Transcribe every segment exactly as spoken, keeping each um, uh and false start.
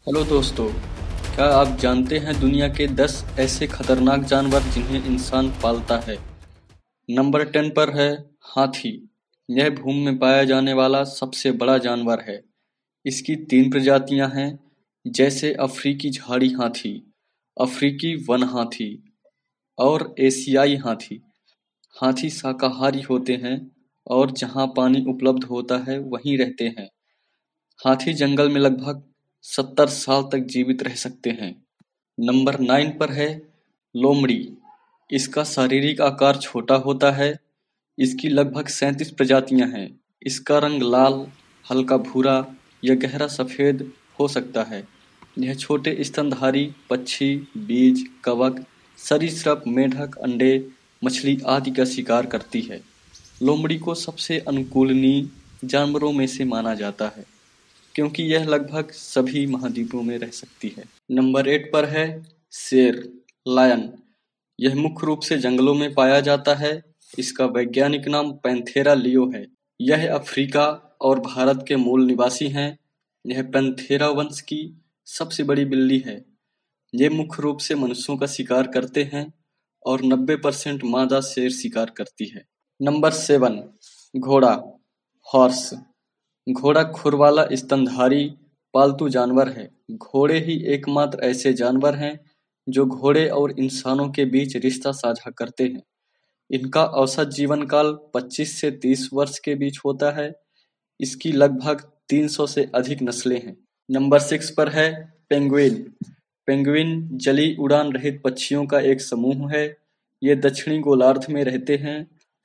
Hello दोस्तों, क्या आप जानते हैं दुनिया के दस ऐसे खतरनाक जानवर जिन्हें इंसान पालता है। नंबर टेन पर है हाथी। यह भूमि में पाया जाने वाला सबसे बड़ा जानवर है। इसकी तीन प्रजातियां हैं, जैसे अफ्रीकी झाड़ी हाथी, अफ्रीकी वन हाथी और एशियाई हाथी। हाथी शाकाहारी होते हैं और जहां पानी उपलब्ध होता है वहीं रहते हैं। हाथी जंगल में लगभग सत्तर साल तक जीवित रह सकते हैं। नंबर नाइन पर है लोमड़ी। इसका शारीरिक आकार छोटा होता है। इसकी लगभग सैंतीस प्रजातियां हैं। इसका रंग लाल, हल्का भूरा या गहरा सफेद हो सकता है। यह छोटे स्तनधारी पक्षी, बीज, कवक, सरीसृप, मेढक, अंडे, मछली आदि का शिकार करती है। लोमड़ी को सबसे अनुकूलनीय जानवरों में से माना जाता है, क्योंकि यह लगभग सभी महाद्वीपों में रह सकती है। नंबर एट पर है शेर, लायन। यह मुख्य रूप से जंगलों में पाया जाता है। इसका वैज्ञानिक नाम पैंथेरा लियो है। यह अफ्रीका और भारत के मूल निवासी हैं। यह पैंथेरा वंश की सबसे बड़ी बिल्ली है। ये मुख्य रूप से मनुष्यों का शिकार करते हैं और नब्बे परसेंट मादा शेर शिकार करती है। नंबर सेवन, घोड़ा, हॉर्स। घोड़ा खुर वाला स्तनधारी पालतू जानवर है। घोड़े ही एकमात्र ऐसे जानवर हैं जो घोड़े और इंसानों के बीच रिश्ता साझा करते हैं। इनका औसत जीवन काल पच्चीस से तीस वर्ष के बीच होता है। इसकी लगभग तीन सौ से अधिक नस्लें हैं। नंबर सिक्स पर है पेंगुइन। पेंगुइन जलीय उड़ान रहित पक्षियों का एक समूह है। ये दक्षिणी गोलार्ध में रहते हैं।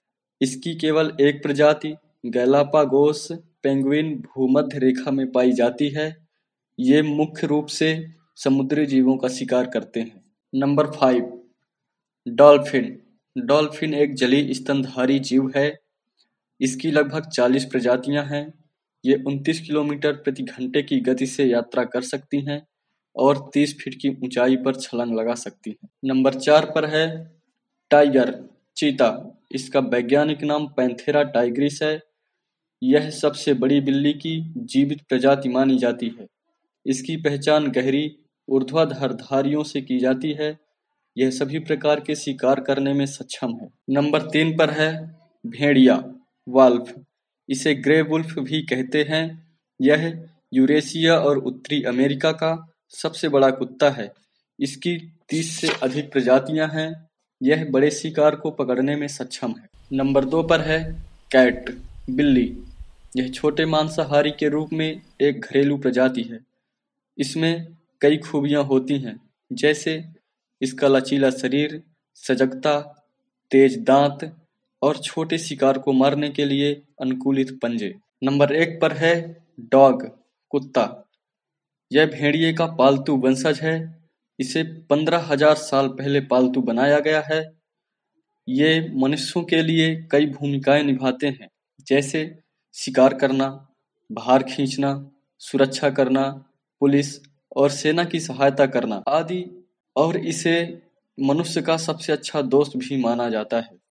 इसकी केवल एक प्रजाति गैलापागोस पेंगुइन भूमध्य रेखा में पाई जाती है। ये मुख्य रूप से समुद्री जीवों का शिकार करते हैं। Number five, dolphin. डॉल्फिन एक जलीय स्तनधारी जीव है। इसकी लगभग चालीस प्रजातियां हैं। ये उनतीस किलोमीटर प्रति घंटे की गति से यात्रा कर सकती हैं और तीस फीट की ऊंचाई पर छलांग लगा सकती हैं। नंबर चार पर है टाइगर, चीता। इसका वैज्ञानिक नाम पैंथेरा टाइग्रिस है। यह सबसे बड़ी बिल्ली की जीवित प्रजाति मानी जाती है। इसकी पहचान गहरी ऊर्ध्वाधर धारियों से की जाती है। यह सभी प्रकार के शिकार करने में सक्षम है। नंबर तीन पर है भेड़िया, वाल्फ। इसे ग्रे वुल्फ भी कहते हैं। यह यूरेशिया और उत्तरी अमेरिका का सबसे बड़ा कुत्ता है। इसकी तीस से अधिक प्रजातियां हैं। यह बड़े शिकार को पकड़ने में सक्षम है। नंबर दो पर है कैट, बिल्ली। यह छोटे मांसाहारी के रूप में एक घरेलू प्रजाति है। इसमें कई खूबियां होती हैं, जैसे इसका लचीला शरीर, सजगता, तेज दांत और छोटे शिकार को मारने के लिए अनुकूलित पंजे। नंबर एक पर है डॉग, कुत्ता। यह भेड़िए का पालतू वंशज है। इसे पंद्रह हजार साल पहले पालतू बनाया गया है। ये मनुष्यों के लिए कई भूमिकाएं निभाते हैं, जैसे शिकार करना, भार खींचना, सुरक्षा करना, पुलिस और सेना की सहायता करना आदि। और इसे मनुष्य का सबसे अच्छा दोस्त भी माना जाता है।